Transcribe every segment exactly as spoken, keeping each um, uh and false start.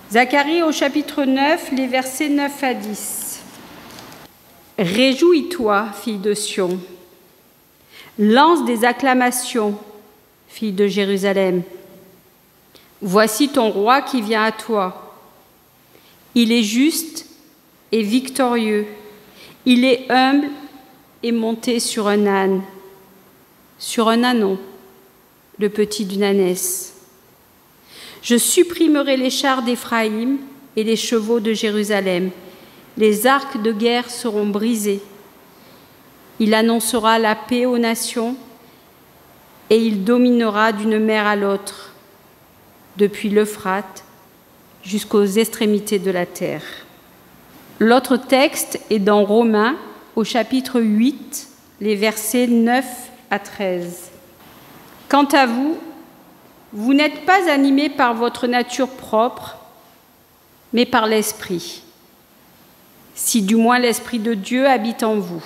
Zacharie au chapitre neuf, les versets neuf à dix. Réjouis-toi, fille de Sion. Lance des acclamations, fille de Jérusalem. Voici ton roi qui vient à toi. Il est juste et victorieux. Il est humble et monté sur un âne, sur un ânon, le petit d'une ânesse. Je supprimerai les chars d'Éphraïm et les chevaux de Jérusalem. Les arcs de guerre seront brisés. Il annoncera la paix aux nations et il dominera d'une mer à l'autre, depuis l'Euphrate jusqu'aux extrémités de la terre. L'autre texte est dans Romains, au chapitre huit, les versets neuf à treize. Quant à vous, vous n'êtes pas animés par votre nature propre, mais par l'Esprit, si du moins l'Esprit de Dieu habite en vous.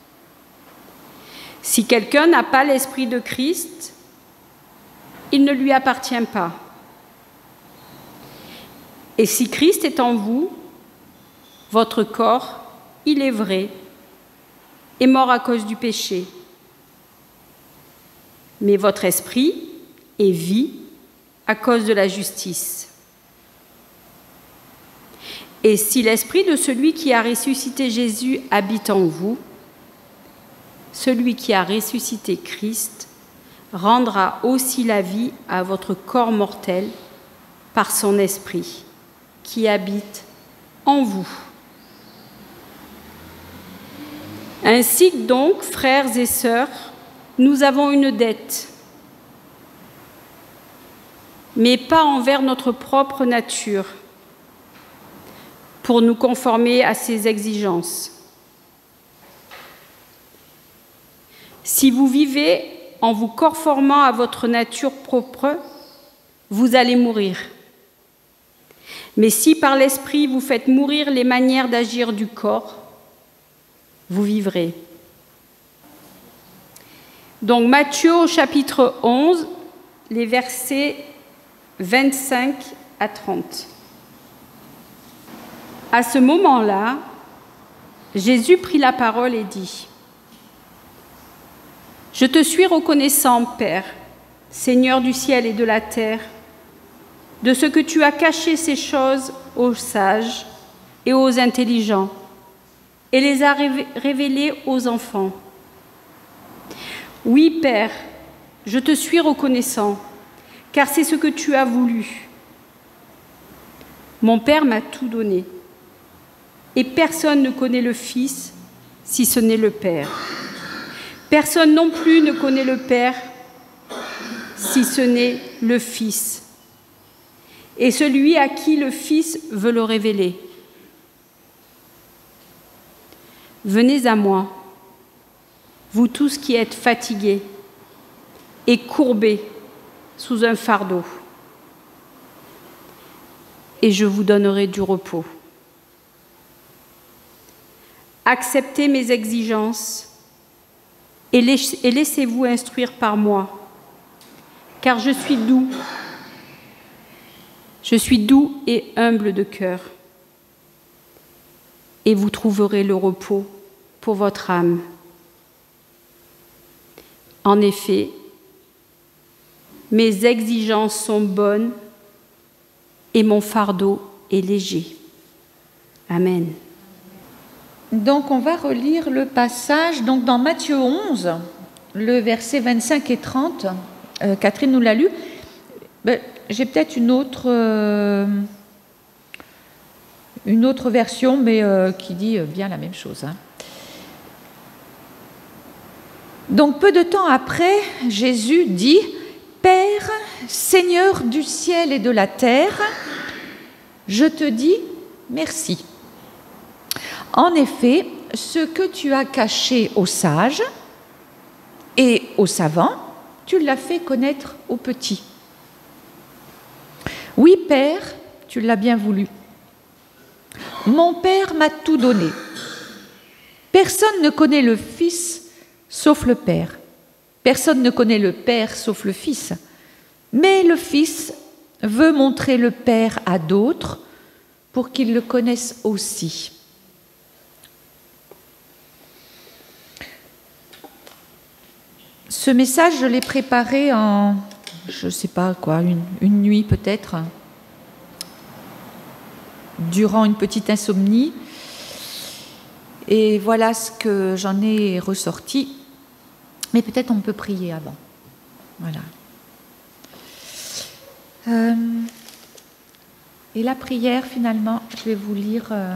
Si quelqu'un n'a pas l'Esprit de Christ, il ne lui appartient pas. Et si Christ est en vous, votre corps, il est vrai, est mort à cause du péché. Mais votre esprit est vie à cause de la justice. Et si l'esprit de celui qui a ressuscité Jésus habite en vous, celui qui a ressuscité Christ rendra aussi la vie à votre corps mortel par son esprit qui habite en vous. Ainsi donc, frères et sœurs, nous avons une dette, mais pas envers notre propre nature, pour nous conformer à ses exigences. Si vous vivez en vous conformant à votre nature propre, vous allez mourir. Mais si par l'Esprit vous faites mourir les manières d'agir du corps, vous vivrez. Donc Matthieu au chapitre onze, les versets vingt-cinq à trente. À ce moment-là, Jésus prit la parole et dit : « Je te suis reconnaissant, Père, Seigneur du ciel et de la terre, de ce que tu as caché ces choses aux sages et aux intelligents, et les a révélées aux enfants. Oui, Père, je te suis reconnaissant, car c'est ce que tu as voulu. Mon Père m'a tout donné, et personne ne connaît le Fils si ce n'est le Père. Personne non plus ne connaît le Père si ce n'est le Fils, et celui à qui le Fils veut le révéler. Venez à moi, vous tous qui êtes fatigués et courbés sous un fardeau, et je vous donnerai du repos. Acceptez mes exigences et laissez-vous instruire par moi, car je suis doux, je suis doux et humble de cœur, et vous trouverez le repos pour votre âme. En effet, mes exigences sont bonnes et mon fardeau est léger. Amen. Donc on va relire le passage donc dans Matthieu onze, le verset vingt-cinq et trente. Euh, Catherine nous l'a lu. Ben, j'ai peut-être une autre, euh, une autre version, mais euh, qui dit bien la même chose. Hein. Donc peu de temps après, Jésus dit : « Père, Seigneur du ciel et de la terre, je te dis merci. En effet, ce que tu as caché aux sages et aux savants, tu l'as fait connaître aux petits. Oui, Père, tu l'as bien voulu. Mon Père m'a tout donné. Personne ne connaît le Fils sauf le Père. Personne ne connaît le Père sauf le Fils. Mais le Fils veut montrer le Père à d'autres pour qu'ils le connaissent aussi. Ce message, je l'ai préparé en, je ne sais pas quoi, une, une nuit peut-être, durant une petite insomnie. Et voilà ce que j'en ai ressorti. Mais peut-être on peut prier avant. Voilà. Euh, et la prière, finalement, je vais vous lire. Euh,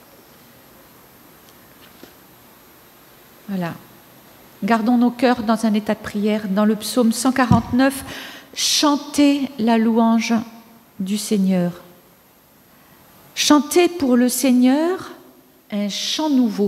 voilà. Gardons nos cœurs dans un état de prière. Dans le psaume cent quarante-neuf, chantez la louange du Seigneur. Chantez pour le Seigneur un chant nouveau.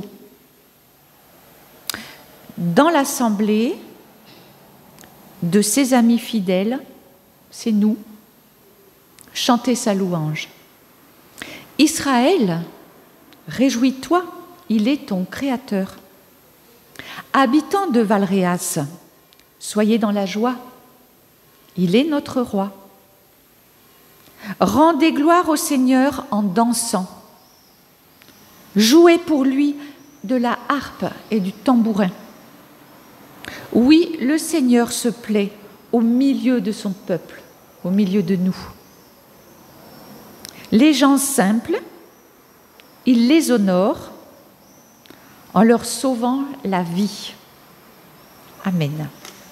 Dans l'assemblée de ses amis fidèles, c'est nous, chantez sa louange. Israël, réjouis-toi, il est ton Créateur. Habitants de Valréas, soyez dans la joie, il est notre roi. Rendez gloire au Seigneur en dansant. Jouez pour lui de la harpe et du tambourin. Oui, le Seigneur se plaît au milieu de son peuple, au milieu de nous. Les gens simples, il les honore en leur sauvant la vie. Amen.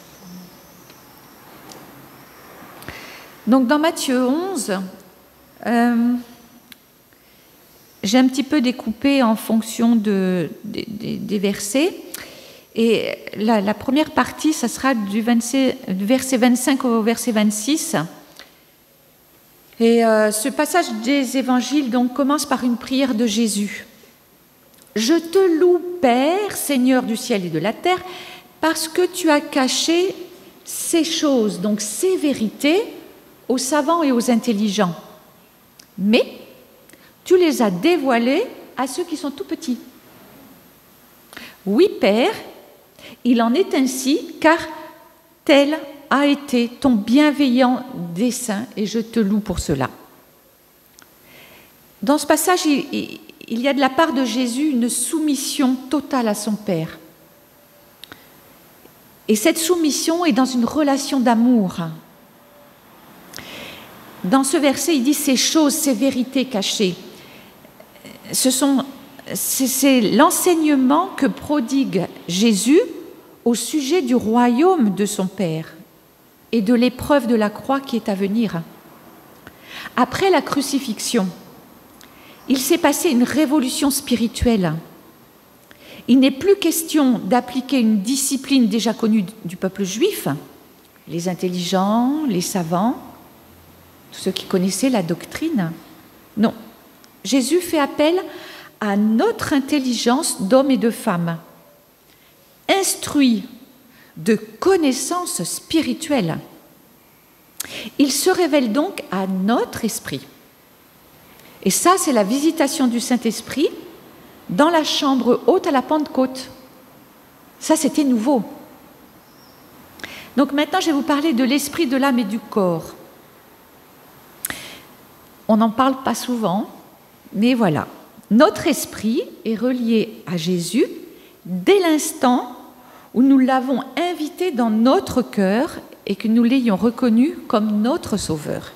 Donc dans Matthieu onze, euh, j'ai un petit peu découpé en fonction de, de, de, des versets. Et la, la première partie, ça sera du, vingt, du verset vingt-cinq au verset vingt-six. Et euh, ce passage des évangiles donc, commence par une prière de Jésus. « Je te loue, Père, Seigneur du ciel et de la terre, parce que tu as caché ces choses, donc ces vérités, aux savants et aux intelligents. Mais tu les as dévoilées à ceux qui sont tout petits. Oui, Père, il en est ainsi, car tel a été ton bienveillant dessein, et je te loue pour cela. » Dans ce passage, il, il y a de la part de Jésus une soumission totale à son Père. Et cette soumission est dans une relation d'amour. Dans ce verset, il dit ces choses, ces vérités cachées. Ce sont, c'est, c'est l'enseignement que prodigue Jésus au sujet du royaume de son Père et de l'épreuve de la croix qui est à venir. Après la crucifixion, il s'est passé une révolution spirituelle. Il n'est plus question d'appliquer une discipline déjà connue du peuple juif, les intelligents, les savants, tous ceux qui connaissaient la doctrine. Non, Jésus fait appel à notre intelligence d'hommes et de femmes, instruits de connaissances spirituelles. Il se révèle donc à notre esprit. Et ça, c'est la visitation du Saint-Esprit dans la chambre haute à la Pentecôte. Ça, c'était nouveau. Donc maintenant, je vais vous parler de l'esprit, de l'âme et du corps. On n'en parle pas souvent, mais voilà. Notre esprit est relié à Jésus dès l'instant où nous l'avons invité dans notre cœur et que nous l'ayons reconnu comme notre Sauveur.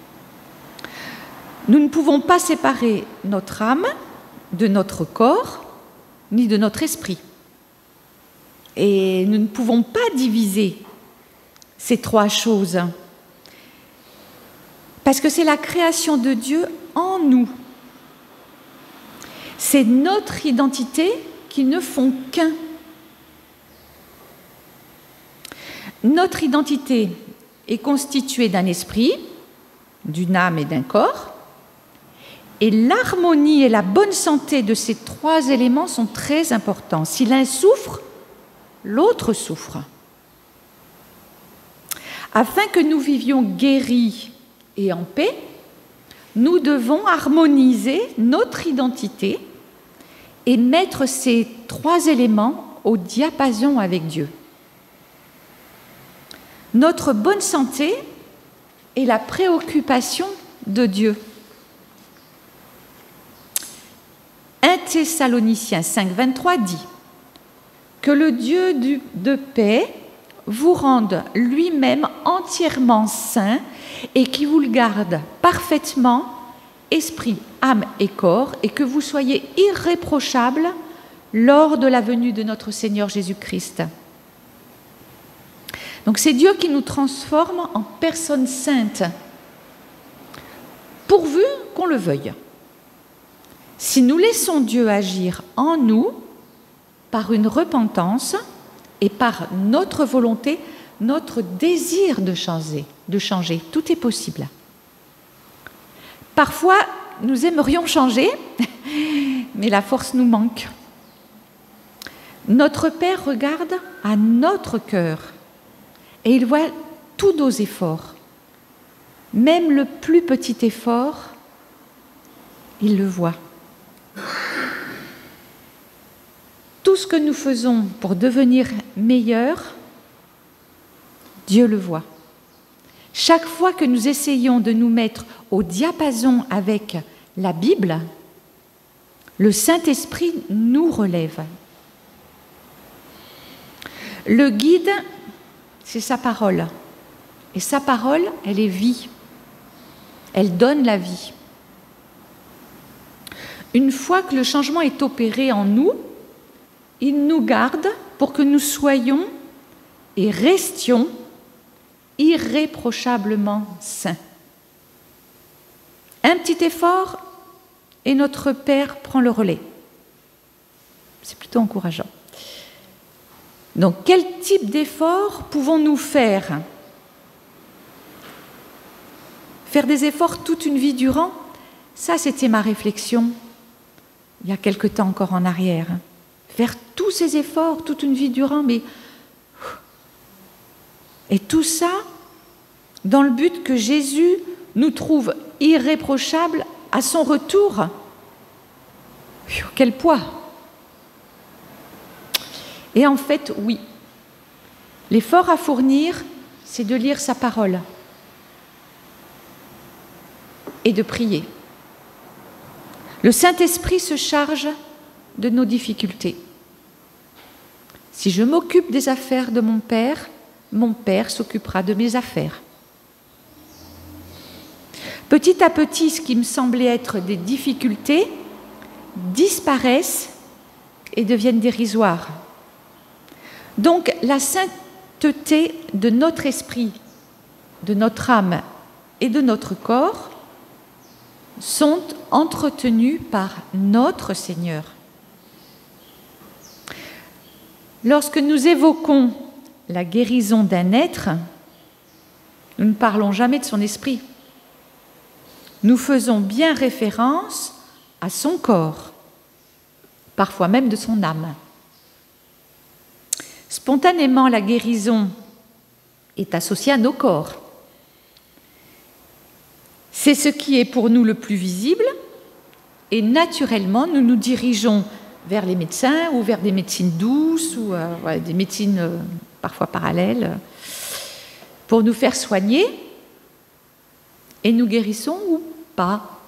Nous ne pouvons pas séparer notre âme de notre corps, ni de notre esprit. Et nous ne pouvons pas diviser ces trois choses, parce que c'est la création de Dieu en nous. C'est notre identité qui ne font qu'un. Notre identité est constituée d'un esprit, d'une âme et d'un corps, et l'harmonie et la bonne santé de ces trois éléments sont très importants. Si l'un souffre, l'autre souffre. Afin que nous vivions guéris et en paix, nous devons harmoniser notre identité et mettre ces trois éléments au diapason avec Dieu. Notre bonne santé est la préoccupation de Dieu. Thessaloniciens cinq, vingt-trois dit « Que le Dieu du, de paix vous rende lui-même entièrement saint et qui vous le garde parfaitement, esprit, âme et corps, et que vous soyez irréprochables lors de la venue de notre Seigneur Jésus-Christ. » Donc c'est Dieu qui nous transforme en personnes saintes, pourvu qu'on le veuille. Si nous laissons Dieu agir en nous par une repentance et par notre volonté, notre désir de changer, de changer, tout est possible. Parfois, nous aimerions changer, mais la force nous manque. Notre Père regarde à notre cœur et il voit tous nos efforts. Même le plus petit effort, il le voit. Tout ce que nous faisons pour devenir meilleurs, Dieu le voit. Chaque fois que nous essayons de nous mettre au diapason avec la Bible, le Saint-Esprit nous relève. Le guide, c'est sa parole. Et sa parole, elle est vie. Elle donne la vie. Une fois que le changement est opéré en nous, il nous garde pour que nous soyons et restions irréprochablement saints. Un petit effort et notre Père prend le relais. C'est plutôt encourageant. Donc, quel type d'effort pouvons-nous faire ? Faire des efforts toute une vie durant ? Ça, c'était ma réflexion il y a quelque temps encore en arrière. Faire tous ces efforts toute une vie durant, mais... Et tout ça dans le but que Jésus nous trouve irréprochables à son retour. Quel poids! Et en fait, oui, l'effort à fournir, c'est de lire sa parole et de prier. Le Saint-Esprit se charge de nos difficultés. Si je m'occupe des affaires de mon Père, mon Père s'occupera de mes affaires. Petit à petit, ce qui me semblait être des difficultés disparaissent et deviennent dérisoires. Donc, la sainteté de notre esprit, de notre âme et de notre corps sont entretenues par notre Seigneur. Lorsque nous évoquons la guérison d'un être, nous ne parlons jamais de son esprit. Nous faisons bien référence à son corps, parfois même de son âme. Spontanément, la guérison est associée à nos corps. C'est ce qui est pour nous le plus visible et naturellement, nous nous dirigeons vers les médecins ou vers des médecines douces ou euh, ouais, des médecines euh, parfois parallèles pour nous faire soigner et nous guérissons ou pas.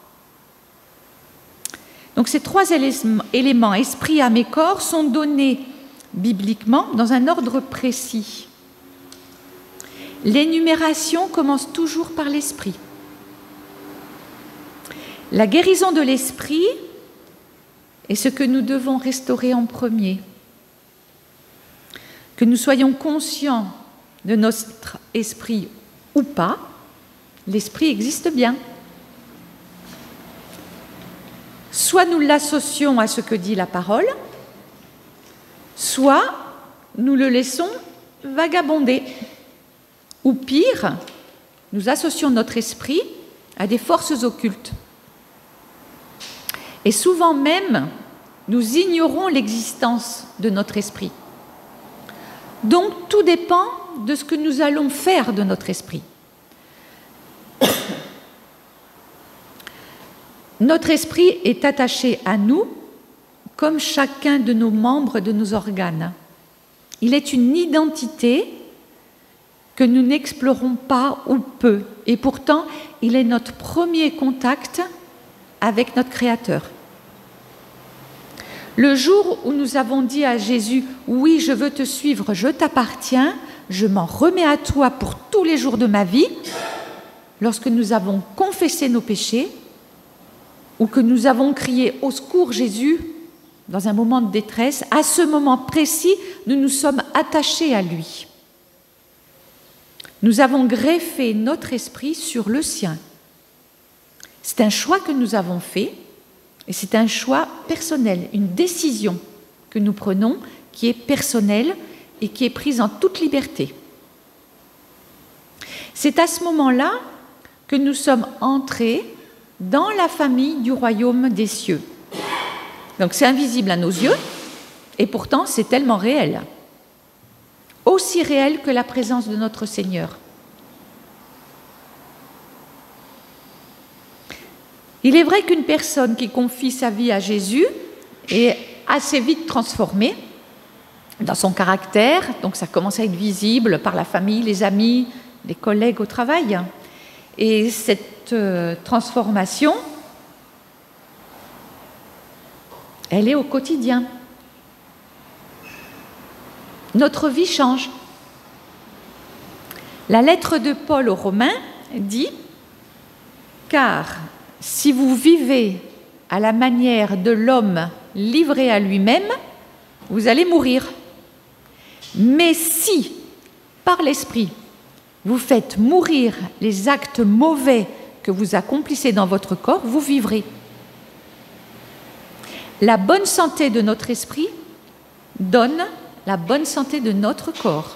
Donc ces trois éléments, esprit, âme et corps, sont donnés bibliquement dans un ordre précis. L'énumération commence toujours par l'esprit. La guérison de l'esprit est ce que nous devons restaurer en premier. Que nous soyons conscients de notre esprit ou pas, l'esprit existe bien. Soit nous l'associons à ce que dit la parole, soit nous le laissons vagabonder. Ou pire, nous associons notre esprit à des forces occultes. Et souvent même, nous ignorons l'existence de notre esprit. Donc, tout dépend de ce que nous allons faire de notre esprit. Notre esprit est attaché à nous comme chacun de nos membres, de nos organes. Il est une identité que nous n'explorons pas ou peu. Et pourtant, il est notre premier contact avec notre Créateur. Le jour où nous avons dit à Jésus, oui, je veux te suivre, je t'appartiens, je m'en remets à toi pour tous les jours de ma vie, lorsque nous avons confessé nos péchés, ou que nous avons crié au secours Jésus, dans un moment de détresse, à ce moment précis, nous nous sommes attachés à lui. Nous avons greffé notre esprit sur le sien. C'est un choix que nous avons fait, et c'est un choix personnel, une décision que nous prenons qui est personnelle et qui est prise en toute liberté. C'est à ce moment-là que nous sommes entrés dans la famille du royaume des cieux. Donc c'est invisible à nos yeux, et pourtant c'est tellement réel. Aussi réel que la présence de notre Seigneur. Il est vrai qu'une personne qui confie sa vie à Jésus est assez vite transformée dans son caractère, donc ça commence à être visible par la famille, les amis, les collègues au travail. Et cette euh, transformation, elle est au quotidien. Notre vie change. La lettre de Paul aux Romains dit « Car si vous vivez à la manière de l'homme livré à lui-même, vous allez mourir. Mais si, par l'Esprit, vous faites mourir les actes mauvais que vous accomplissez dans votre corps, vous vivrez. » La bonne santé de notre esprit donne la bonne santé de notre corps.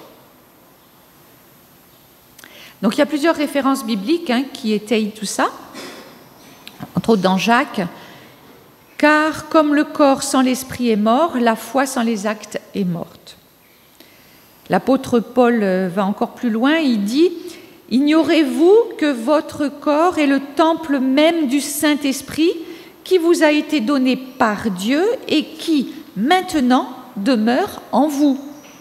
Donc il y a plusieurs références bibliques hein, qui étayent tout ça, entre autres dans Jacques. « Car comme le corps sans l'esprit est mort, la foi sans les actes est morte. » L'apôtre Paul va encore plus loin, il dit « Ignorez-vous que votre corps est le temple même du Saint-Esprit qui vous a été donné par Dieu et qui, maintenant, demeure en vous. »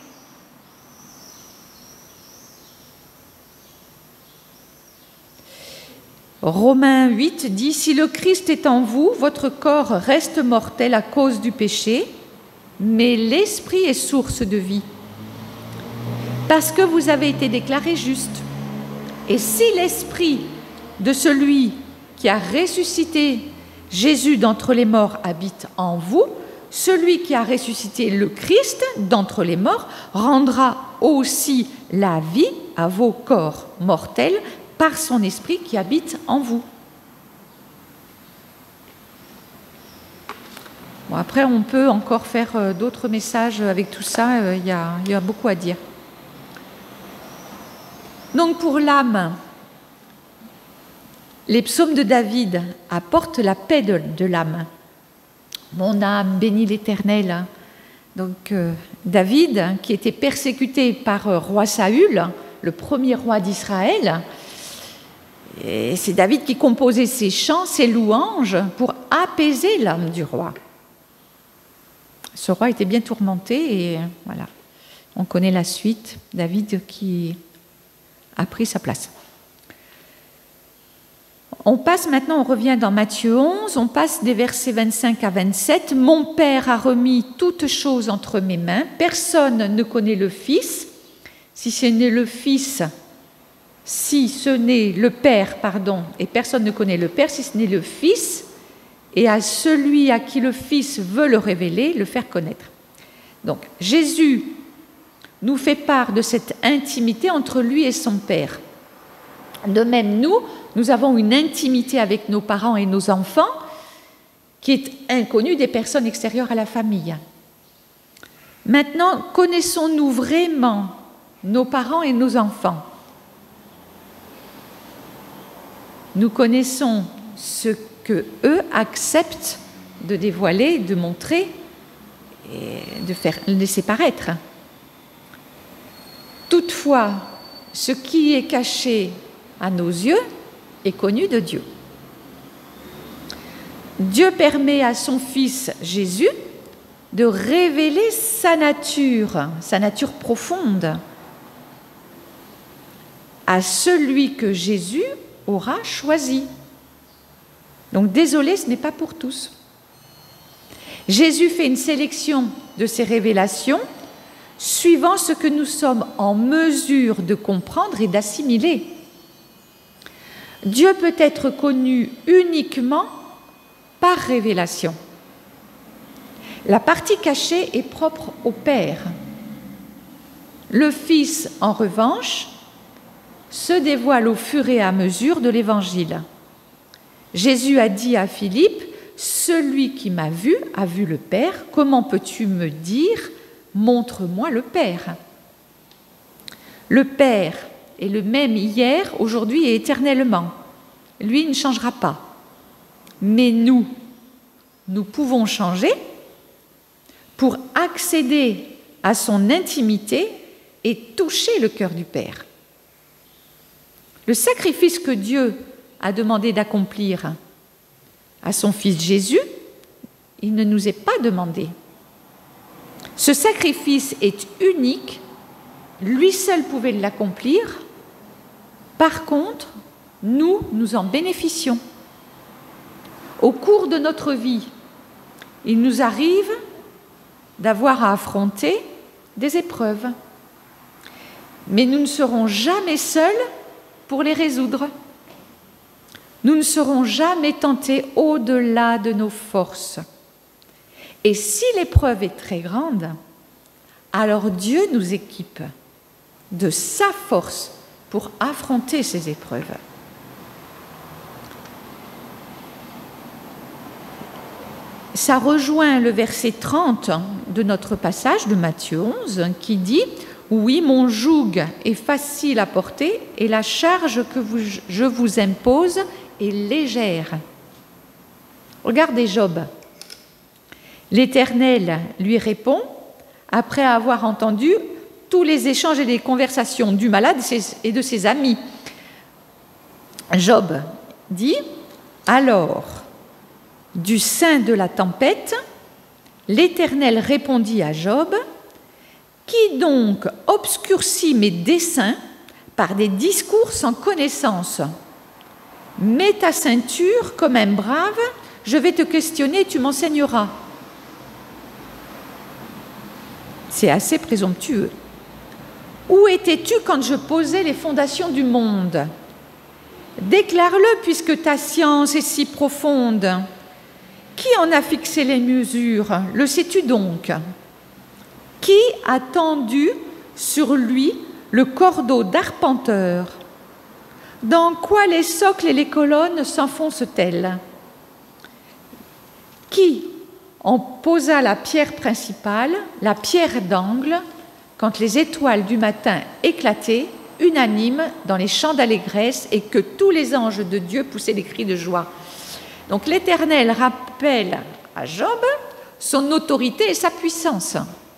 Romains huit dit « Si le Christ est en vous, votre corps reste mortel à cause du péché, mais l'Esprit est source de vie. Parce que vous avez été déclarés justes. Et si l'Esprit de celui qui a ressuscité Jésus d'entre les morts habite en vous, celui qui a ressuscité le Christ d'entre les morts rendra aussi la vie à vos corps mortels par son esprit qui habite en vous. » Bon, après, on peut encore faire d'autres messages avec tout ça, il y a, il y a beaucoup à dire. Donc pour l'âme, les psaumes de David apportent la paix de, de l'âme. Mon âme bénit l'Éternel. Donc euh, David, qui était persécuté par euh, roi Saül, le premier roi d'Israël, et c'est David qui composait ses chants, ses louanges pour apaiser l'âme du roi. Ce roi était bien tourmenté et voilà, on connaît la suite. David qui a pris sa place. On passe maintenant, on revient dans Matthieu onze, on passe des versets vingt-cinq à vingt-sept. « Mon Père a remis toutes choses entre mes mains, personne ne connaît le Fils, si ce n'est le Fils, si ce n'est le Père, pardon, et personne ne connaît le Père, si ce n'est le Fils, et à celui à qui le Fils veut le révéler, le faire connaître. » Donc, Jésus nous fait part de cette intimité entre lui et son Père. De même, nous, nous avons une intimité avec nos parents et nos enfants qui est inconnue des personnes extérieures à la famille. Maintenant, connaissons-nous vraiment nos parents et nos enfants? Nous connaissons ce que eux acceptent de dévoiler, de montrer et de faire laisser paraître. Toutefois, ce qui est caché à nos yeux est connu de Dieu. Dieu permet à son Fils Jésus de révéler sa nature, sa nature profonde, à celui que Jésus aura choisi. Donc désolé, ce n'est pas pour tous. Jésus fait une sélection de ces révélations suivant ce que nous sommes en mesure de comprendre et d'assimiler. Dieu peut être connu uniquement par révélation. La partie cachée est propre au Père. Le Fils, en revanche, se dévoile au fur et à mesure de l'Évangile. Jésus a dit à Philippe, « Celui qui m'a vu a vu le Père. Comment peux-tu me dire, montre-moi le Père ?» Le Père est le même hier, aujourd'hui et éternellement. Lui ne changera pas. Mais nous, nous pouvons changer pour accéder à son intimité et toucher le cœur du Père. Le sacrifice que Dieu a demandé d'accomplir à son Fils Jésus, il ne nous est pas demandé. Ce sacrifice est unique, lui seul pouvait l'accomplir. Par contre, nous, nous en bénéficions. Au cours de notre vie, il nous arrive d'avoir à affronter des épreuves. Mais nous ne serons jamais seuls pour les résoudre. Nous ne serons jamais tentés au-delà de nos forces. Et si l'épreuve est très grande, alors Dieu nous équipe de sa force pour affronter ces épreuves. Ça rejoint le verset trente de notre passage de Matthieu onze qui dit « Oui, mon joug est facile à porter et la charge que vous, je vous impose est légère. » Regardez Job. L'Éternel lui répond après avoir entendu tous les échanges et les conversations du malade et de ses amis. Job dit « Alors, du sein de la tempête, l'Éternel répondit à Job, « Qui donc obscurcit mes desseins par des discours sans connaissance? Mets ta ceinture comme un brave, je vais te questionner et tu m'enseigneras. » C'est assez présomptueux. « Où étais-tu quand je posais les fondations du monde? Déclare-le puisque ta science est si profonde. Qui en a fixé les mesures? Le sais-tu donc? Qui a tendu sur lui le cordeau d'arpenteur? Dans quoi les socles et les colonnes s'enfoncent-elles? Qui en posa la pierre principale, la pierre d'angle, quand les étoiles du matin éclataient, unanimes dans les chants d'allégresse et que tous les anges de Dieu poussaient des cris de joie? Donc l'Éternel rappelle à Job son autorité et sa puissance.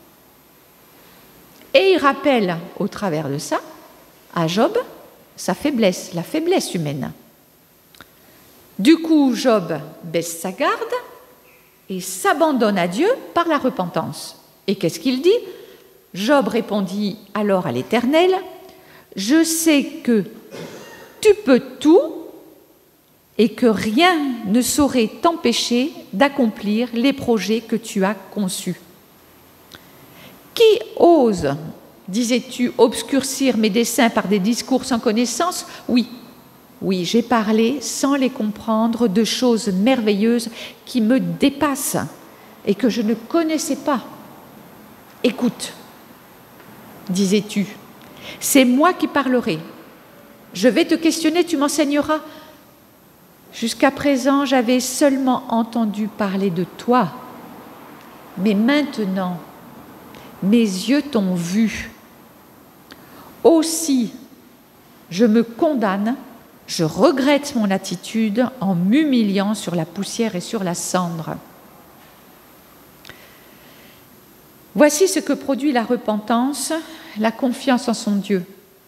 Et il rappelle, au travers de ça, à Job, sa faiblesse, la faiblesse humaine. Du coup, Job baisse sa garde et s'abandonne à Dieu par la repentance. Et qu'est-ce qu'il dit? Job répondit alors à l'Éternel, « Je sais que tu peux tout et que rien ne saurait t'empêcher d'accomplir les projets que tu as conçus. Qui ose, disais-tu, obscurcir mes desseins par des discours sans connaissance? Oui, oui, j'ai parlé sans les comprendre de choses merveilleuses qui me dépassent et que je ne connaissais pas. Écoute, disais-tu, c'est moi qui parlerai. Je vais te questionner, tu m'enseigneras. Jusqu'à présent, j'avais seulement entendu parler de toi, mais maintenant, mes yeux t'ont vu. Aussi, je me condamne, je regrette mon attitude en m'humiliant sur la poussière et sur la cendre. Voici ce que produit la repentance, la confiance en son Dieu.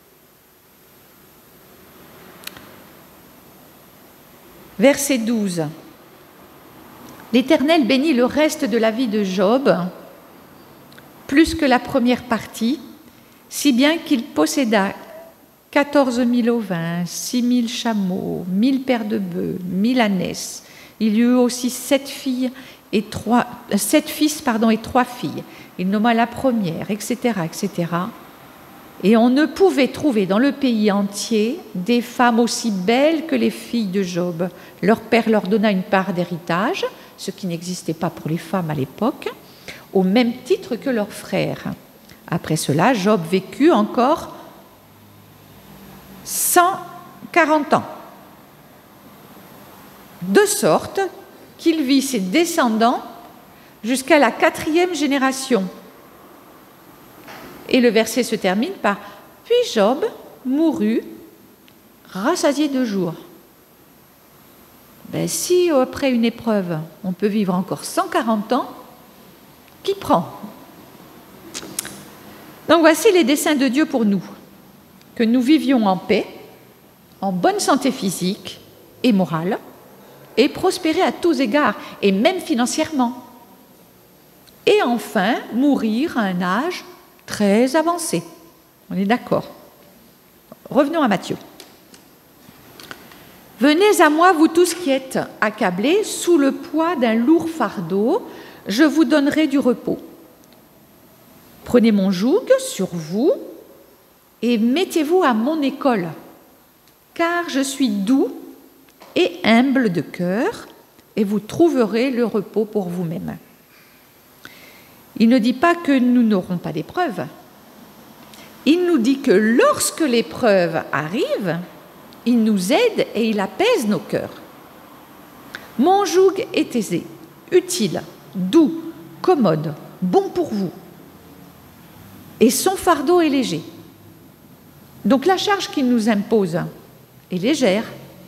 Verset douze. L'Éternel bénit le reste de la vie de Job, plus que la première partie, si bien qu'il posséda quatorze mille ovins, six mille chameaux, mille paires de bœufs, mille ânesses, Il y eut aussi sept filles et trois, sept fils pardon, et trois filles. Il nomma la première, et cetera, et cetera. Et on ne pouvait trouver dans le pays entier des femmes aussi belles que les filles de Job. Leur père leur donna une part d'héritage, ce qui n'existait pas pour les femmes à l'époque, au même titre que leurs frères. Après cela, Job vécut encore cent quarante ans, de sorte qu'il vit ses descendants jusqu'à la quatrième génération. Et le verset se termine par « Puis Job mourut, rassasié de jour ». Ben, si après une épreuve, on peut vivre encore cent quarante ans, qui prend? Donc voici les desseins de Dieu pour nous, que nous vivions en paix, en bonne santé physique et morale, et prospérer à tous égards, et même financièrement. Et enfin, mourir à un âge très avancé. On est d'accord. Revenons à Matthieu. « Venez à moi, vous tous qui êtes accablés, sous le poids d'un lourd fardeau, je vous donnerai du repos. Prenez mon joug sur vous et mettez-vous à mon école, car je suis doux et humble de cœur, et vous trouverez le repos pour vous-même. » Il ne dit pas que nous n'aurons pas d'épreuve. Il nous dit que lorsque l'épreuve arrive, il nous aide et il apaise nos cœurs. Mon joug est aisé, utile, doux, commode, bon pour vous. Et son fardeau est léger. Donc la charge qu'il nous impose est légère.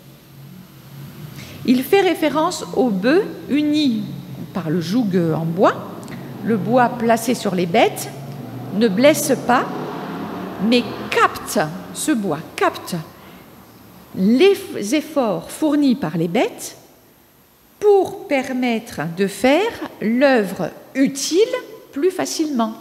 Il fait référence aux bœufs unis par le joug en bois. Le bois placé sur les bêtes ne blesse pas, mais capte, ce bois capte les efforts fournis par les bêtes pour permettre de faire l'œuvre utile plus facilement.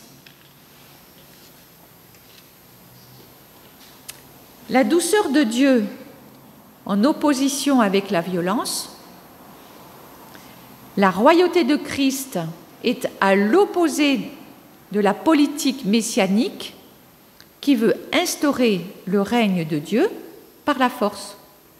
La douceur de Dieu en opposition avec la violence, la royauté de Christ est à l'opposé de la politique messianique qui veut instaurer le règne de Dieu par la force.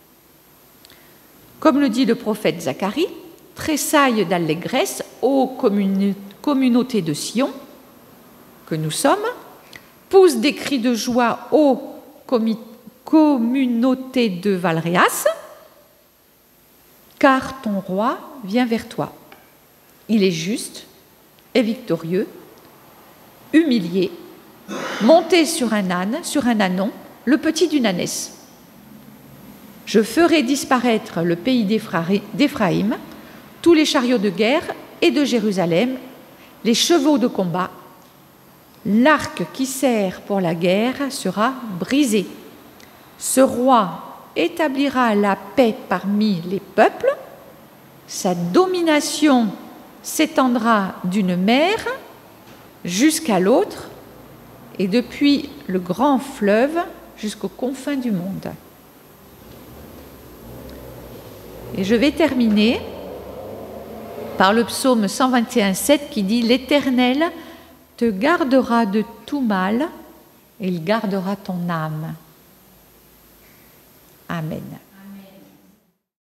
Comme le dit le prophète Zacharie, « Tressaille d'allégresse, ô commune, communauté de Sion, que nous sommes, pousse des cris de joie, ô communauté de Valréas, car ton roi vient vers toi. Il est juste et victorieux, humilié, monté sur un âne, sur un ânon, le petit d'une ânesse. Je ferai disparaître le pays d'Éphraïm, tous les chariots de guerre et de Jérusalem, les chevaux de combat. L'arc qui sert pour la guerre sera brisé. Ce roi établira la paix parmi les peuples, sa domination s'étendra d'une mer jusqu'à l'autre et depuis le grand fleuve jusqu'aux confins du monde. » Et je vais terminer par le psaume cent vingt et un, sept qui dit « L'Éternel te gardera de tout mal et il gardera ton âme. » Amen.